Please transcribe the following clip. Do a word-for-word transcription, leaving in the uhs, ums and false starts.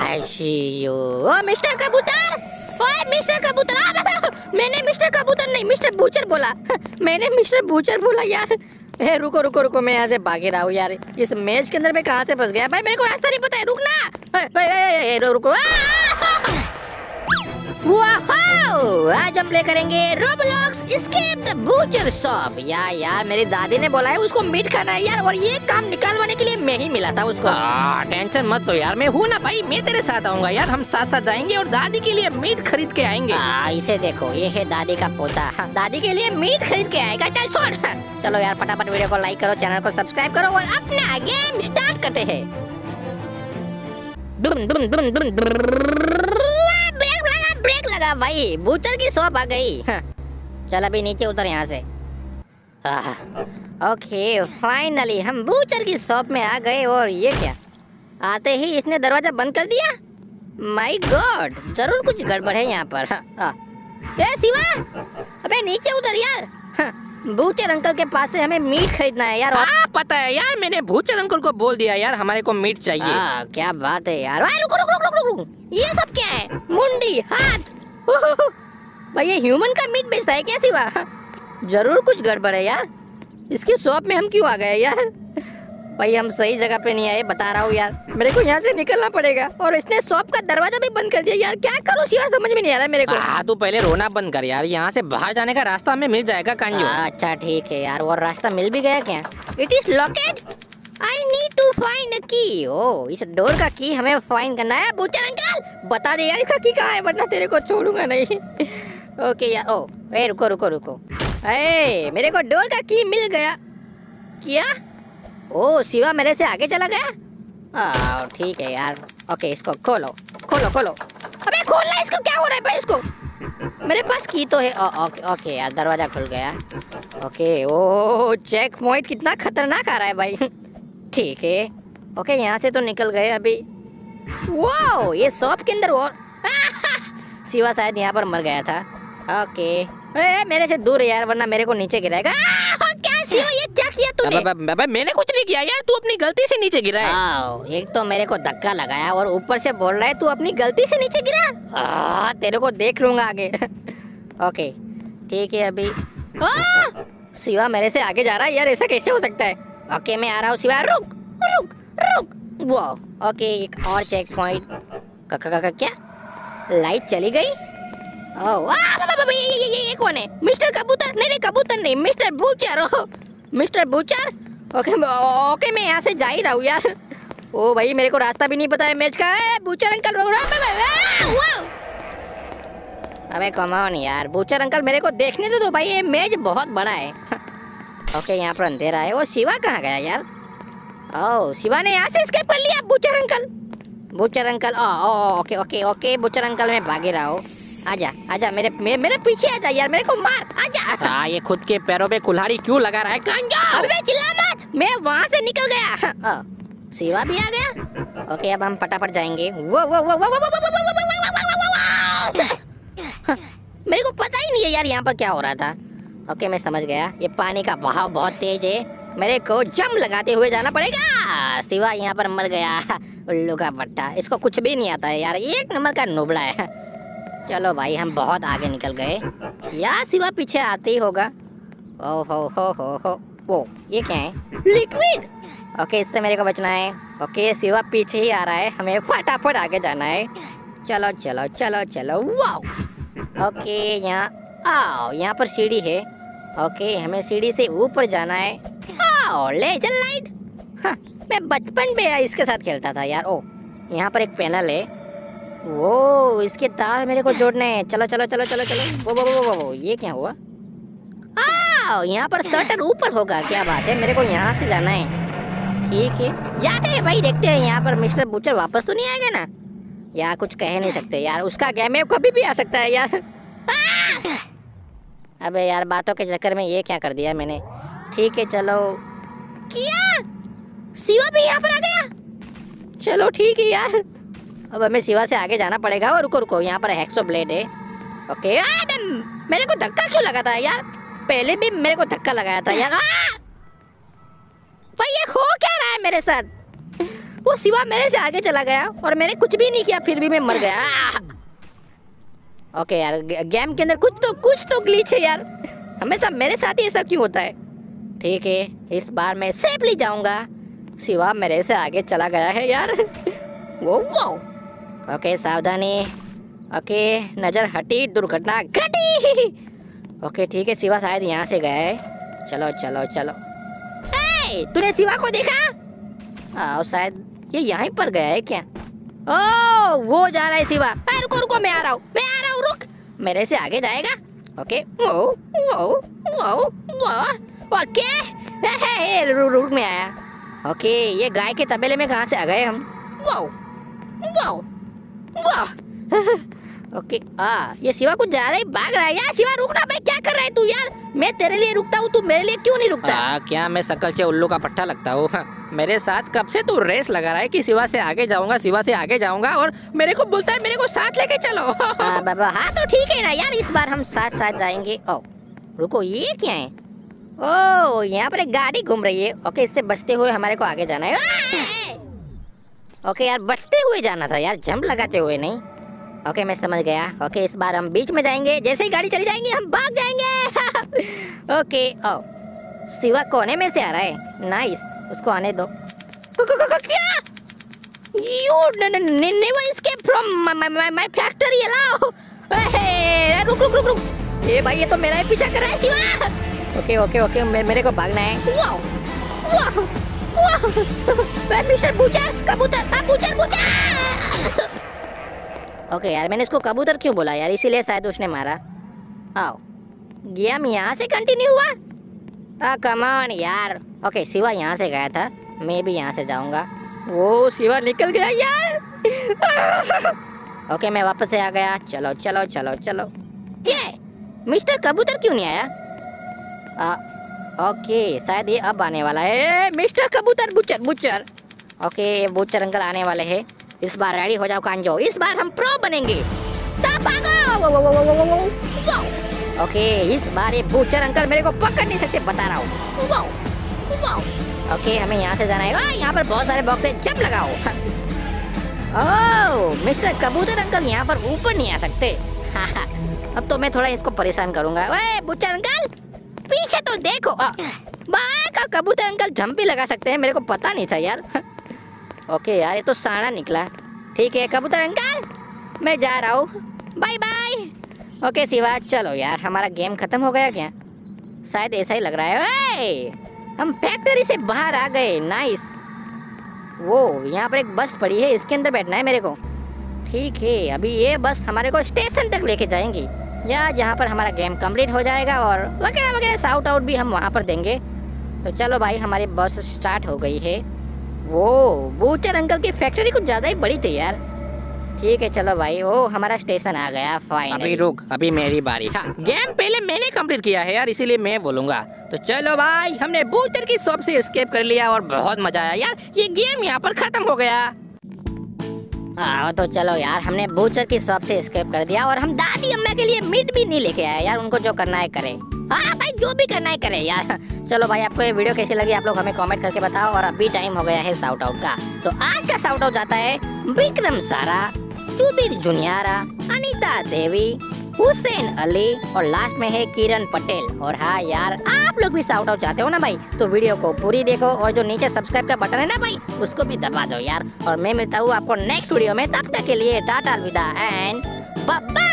I C you. O mister कबूतर, ओए mister कबूतर। मैंने मिस्टर कबूतर नहीं मिस्टर बूचर बोला। मैंने मिस्टर बूचर बोला यार। ए, रुको रुको रुको, मैं यहाँ से भागे रहा हूँ यार। इस मेज के अंदर मैं कहाँ से फंस गया भाई, मेरे को रास्ता नहीं पता है। रुकना, रुको। वाओ, आज हम प्ले करेंगे Roblox escape the butcher shop. यार यार मेरी दादी ने बोला है उसको मीट खाना है यार, और ये काम निकालवाने के लिए मैं ही मिला था उसको। आ, टेंशन मत लो यार, मैं हूँ ना भाई, मैं तेरे साथ आऊंगा यार। हम साथ साथ जाएंगे और दादी के लिए मीट खरीद के आएंगे। आ, इसे देखो, ये है दादी का पोता। दादी के लिए मीट खरीद के आएगा। चल छोड़। चलो यार फटाफट वीडियो को लाइक करो, चैनल को सब्सक्राइब करो और अपना गेम स्टार्ट करते हैं। दुम दुम दुम दुम ब्रेक लगा, ब्रेक लगा भाई, बूचर की शॉप आ गई। चल अभी नीचे उतर यहाँ से। ओके फाइनली हम बूचर की शॉप में आ गए। और ये क्या, आते ही इसने दरवाजा बंद कर दिया। माय गॉड, जरूर कुछ गड़बड़ है यहाँ पर। हाँ ए शिवा, अबे नीचे उतर यार। बूचर अंकल के पास से हमें मीट खरीदना है यार। हाँ पता है यार, मैंने बूचर अंकल को बोल दिया यार, हमारे को मीट चाहिए। आ, क्या बात है यार। रुको रुको रुको रुको रुको, ये सब क्या है? मुंडी, हाथ। भाई ये ह्यूमन का मीट बेचता है क्या शिवा? जरूर कुछ गड़बड़ है यार। इसकी शॉप में हम क्यों आ गए यार? भाई हम सही जगह पे नहीं आए, बता रहा हूँ यार। मेरे को यहाँ से निकलना पड़ेगा। और इसने शॉप का दरवाजा भी बंद कर दिया यार। क्या करूँ शिवा, समझ में नहीं आ रहा मेरे को। हाँ तू पहले रोना बंद कर यार, यहाँ से बाहर जाने का रास्ता हमें मिल जाएगा कांजू। अच्छा ठीक है यार, और रास्ता मिल भी गया क्या? It is locked, I need to find a key. ओ, इस डोर का की हमें फाइंड करना है। बूचर अंकल बता दे यार इसका की कहाँ है, वरना तेरे को छोड़ूंगा नहीं। ओके यार। ओ ए रुको रुको रुको, ए मेरे को डोर का की मिल गया। क्या? ओ शिवा मेरे से आगे चला गया। ठीक है यार। ओके इसको खोलो खोलो खोलो। अबे खोलना इसको, क्या हो रहा है भाई इसको? मेरे पास की तो है। ओ, ओके ओके यार, दरवाजा खुल गया। ओके ओ चेक पॉइंट कितना खतरनाक आ रहा है भाई। ठीक है ओके, यहाँ से तो निकल गए अभी। वाओ, ये शॉप के अंदर और शिवा शायद यहाँ पर मर गया था। ओके ए, मेरे से दूर यार, वरना मेरे को नीचे गिराएगा। क्या शिवा, ये क्या किया तूने? अब, अब, अब, मैंने कुछ नहीं किया यार, तू अपनी गलती से नीचे गिरा है। एक तो मेरे को धक्का लगाया और ऊपर से बोल रहा है तू अपनी गलती से नीचे गिरा। आ, तेरे को देख लूंगा आगे। ओके ठीक है अभी। आ, शिवा मेरे से आगे जा रहा है यार, ऐसा कैसे हो सकता है? ओके मैं आ रहा हूँ शिवा, रुक रुक रुक। वो ओके, एक और चेक पॉइंट। क्या लाइट चली गई? ओह ये, ये, ये, ये कौन है? मिस्टर कबूतर? नहीं नहीं कबूतर नहीं, मिस्टर बूचर। ओ मिस्टर बूचर। ओके ओके मैं यहाँ से जा ही रहा हूँ यार। ओ भाई मेरे को रास्ता भी नहीं पता है मेज का। ए, बूचर अंकल रोक रहा। अबे कम ऑन यार, बूचर अंकल मेरे को देखने दे दो भाई, ये मेज बहुत बड़ा है। ओके यहाँ पर अंधेरा है। और शिवा कहाँ गया यार? ओह शिवा ने यहाँ से एस्केप कर लिया। Butcher uncle, butcher uncle. ओ, ओ okay okay okay butcher uncle मैं भागे रहा हूँ। आजा आजा मेरे मे, मेरे पीछे आजा यार, मेरे को मार। आजा। हाँ ये खुद के पैरों पे कुल्हाड़ी क्यों लगा रहा है कांजू? अबे चिल्ला मत, मैं वहाँ से निकल गया। ओ, शिवा भी आ गया। ओके अब हम फटाफट जाएंगे। वो वो वो वो मेरे को पता ही नहीं है यार यहाँ पर क्या हो रहा था। ओके मैं समझ गया, ये पानी का बहाव बहुत तेज है, मेरे को जंप लगाते हुए जाना पड़ेगा। शिवा यहाँ पर मर गया, उल्लू का पट्टा। इसको कुछ भी नहीं आता है यार, एक नंबर का नुबड़ा है। चलो भाई हम बहुत आगे निकल गए। यार शिवा पीछे आते ही होगा। ओ हो हो हो हो वो ये क्या है? लिक्विड। ओके इससे मेरे को बचना है। ओके शिवा पीछे ही आ रहा है, हमें फटाफट आगे जाना है। चलो चलो चलो चलो। वाओ ओके यहाँ आओ, यहाँ पर सीढ़ी है। ओके हमें सीढ़ी से ऊपर जाना है। आओ लेजर लाइट। हाँ, मैं बचपन में इसके साथ खेलता था यार। ओ यहाँ पर एक पैनल है, वो इसके तार मेरे को जोड़ने हैं। चलो चलो चलो चलो चलो। वो वो वो वो, वो ये क्या हुआ? आओ यहाँ पर शटर ऊपर होगा, क्या बात है। मेरे को यहाँ से जाना है। ठीक है जाते हैं भाई, देखते हैं यहाँ पर मिस्टर बूचर वापस तो नहीं आएगा ना? यार कुछ कह नहीं सकते यार, उसका गेम है, कभी भी आ सकता है यार। अबे यार बातों के चक्कर में ये क्या कर दिया मैंने। ठीक है चलो। क्या शिवा भी यहाँ पर आ गया? चलो ठीक है यार, अब हमें शिवा से आगे जाना पड़ेगा। और रुको रुको, यहाँ पर हैक्सो ब्लेड है। ओके आ, मेरे को धक्का क्यों लगा था यार? पहले भी मेरे को धक्का लगाया था यार। भाई ये हो क्या रहा है मेरे साथ? वो शिवा मेरे से आगे चला गया और मैंने कुछ भी नहीं किया, फिर भी मैं मर गया। ओके यार, गेम के अंदर कुछ तो कुछ तो ग्लिच है यार, हमेशा मेरे साथ ही ऐसा क्यों होता है। ठीक है, इस बार मैं सेफली जाऊंगा। शिवा मेरे से आगे चला गया है यार। वो वो ओके, सावधानी। ओके, नजर हटी, दुर्घटना घटी। ओके ठीक है, शिवा शायद यहाँ से गया है। चलो चलो चलो। ए, तूने शिवा को देखा? आओ, शायद ये यहीं पर गया है क्या? ओ, वो जा रहा है शिवा। ए, रुको रुको, मैं आ रहा हूँ, मैं आ रहा हूँ, रुक। मेरे से आगे जाएगा। ओके, वो वो वो वो ओके, हे हे, रुक रुक, में आया। ओके, ये गाय के तबेले में कहाँ से आ गए हम? वाओ वाओ वाह। ओके, आ ये शिवा कुछ ज्यादा ही भाग रहा है यार। शिवा रुकना भाई, क्या कर रहा है तू यार? मैं तेरे लिए रुकता हूँ, तू मेरे लिए क्यों नहीं रुकता? आ, क्या मैं शकल से उल्लू का पट्टा लगता हूँ? मेरे साथ कब से तू रेस लगा रहा है कि शिवा से आगे जाऊंगा, शिवा से आगे जाऊंगा, और मेरे को बोलता है मेरे को साथ लेके चलो। आ, बाबा हाँ तो ठीक है ना यार, इस बार हम साथ साथ जाएंगे। ओ रुको, ये क्या है? ओ, यहाँ पर एक गाड़ी घूम रही है। ओके, इससे बचते हुए हमारे को आगे जाना है। ओके यार, बचते हुए जाना था यार, जंप लगाते हुए नहीं। ओके मैं समझ गया। ओके, इस बार हम बीच में जाएंगे, जैसे ही गाड़ी चली जाएंगी हम भाग जाएंगे। ओके, ओ शिवा कोने में से आ रहा है, नाइस, उसको आने दो। क- क- क- क्या? You never escape from my my my factory, allow। ए, रुक रुक रुक रुक, ये भाई ये तो मेरा ही पीछा कर रहा है शिवा। ओके ओके ओके, मे, मेरे को भागना है। Wow wow wow, mister butcher, कबूतर, हाँ बूचर बूचर। ओके यार, मैंने इसको कबूतर क्यों बोला यार, इसीलिए शायद उसने मारा। आओ, गेम यहाँ से कंटिन्यू हुआ। आ कम ऑन यार। ओके, शिवा यहाँ से गया था, मैं भी यहाँ से जाऊँगा। वो शिवा निकल गया यार। ओके, मैं वापस से आ गया। चलो चलो चलो चलो। ये मिस्टर कबूतर क्यों नहीं आया? आ, ओके, शायद ये अब आने वाला है। मिस्टर कबूतर, butcher butcher. Okay, butcher uncle आने वाले हैं। इस बार रेडी हो जाओ कांजो, इस बार हम प्रो बनेंगे। तब भागो। वो, वो, वो, वो, वो, वो, वो। ओके, इस बार ये बुचर अंकल मेरे को पकड़ नहीं सकते, बता रहा हूँ। Wow wow. ओके, हमें यहाँ से जाना है। यहाँ पर बहुत सारे बॉक्स है, जंप लगाओ। ओह, मिस्टर कबूतर अंकल यहाँ पर ऊपर नहीं आ सकते। अब तो मैं थोड़ा इसको परेशान करूंगा। ओए बुचर अंकल, पीछे तो देखो। बाका कबूतर अंकल जंप भी लगा सकते हैं, मेरे को पता नहीं था यार। ओके यार, ये तो साड़ा निकला। ठीक है कबूतर अंकल, मैं जा रहा हूँ, बाय बाय। ओके शिवा, चलो यार, हमारा गेम खत्म हो गया क्या? शायद ऐसा ही लग रहा है। ओए, हम फैक्ट्री से बाहर आ गए, नाइस। वो यहाँ पर एक बस पड़ी है, इसके अंदर बैठना है मेरे को। ठीक है, अभी ये बस हमारे को स्टेशन तक लेके जाएंगी, या जहाँ पर हमारा गेम कंप्लीट हो जाएगा, और वगैरह वगैरह साउट आउट भी हम वहाँ पर देंगे। तो चलो भाई, हमारी बस स्टार्ट हो गई है। वो बूचर अंकल की फैक्ट्री कुछ ज़्यादा ही बड़ी थी यार। ठीक है चलो भाई, वो हमारा स्टेशन आ गया फाइनली। अभी रुक, अभी मेरी बारी। हाँ, गेम पहले मैंने कंप्लीट किया है यार, इसीलिए मैं बोलूंगा। तो चलो भाई, हमने बूचर की शॉप से एस्केप कर लिया और बहुत मजा आया यार। ये गेम यहाँ पर खत्म हो गया। हाँ तो चलो यार, हमने बूचर की शॉप से एस्केप कर दिया और हम दादी अम्मा के लिए मीट भी नहीं लेके आए यार। उनको जो करना है करे। हाँ भाई, जो भी करना है करे यार। चलो भाई, आपको ये वीडियो कैसी लगी आप लोग हमें कमेंट करके बताओ। और अभी टाइम हो गया है साउट आउट का। तो आज का साउट आउट जाता है विक्रम सारा, चुबीर जुनियारा, अनीता देवी, हुसैन अली, और लास्ट में है किरण पटेल। और हाँ यार, आप लोग भी साउट आउट चाहते हो ना भाई, तो वीडियो को पूरी देखो, और जो नीचे सब्सक्राइब का बटन है ना भाई, उसको भी दबा दो यार। और मैं मिलता हूँ आपको नेक्स्ट वीडियो में, तब तक के लिए टाटा अलविदा एंड बाय।